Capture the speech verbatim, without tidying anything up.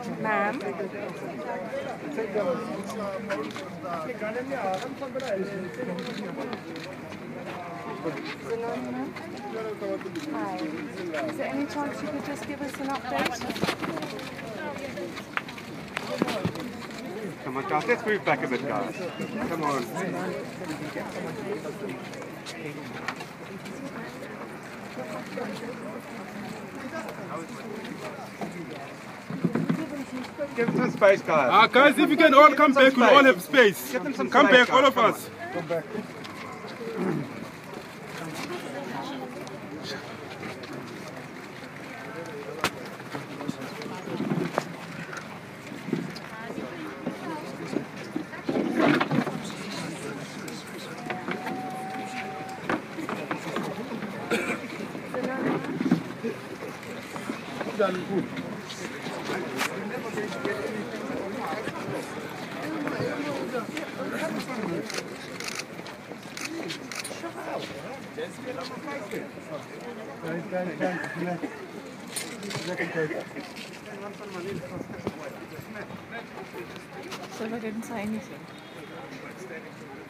Ma'am? Hi. Is there any chance you could just give us an update? Come on, guys, let's move back a bit, guys. Come on. Give them some space, guys. Ah, guys, if you can all come back, we'll all have space. Give them some Come space, back, all guys. of Come us. Come back. So I didn't say anything.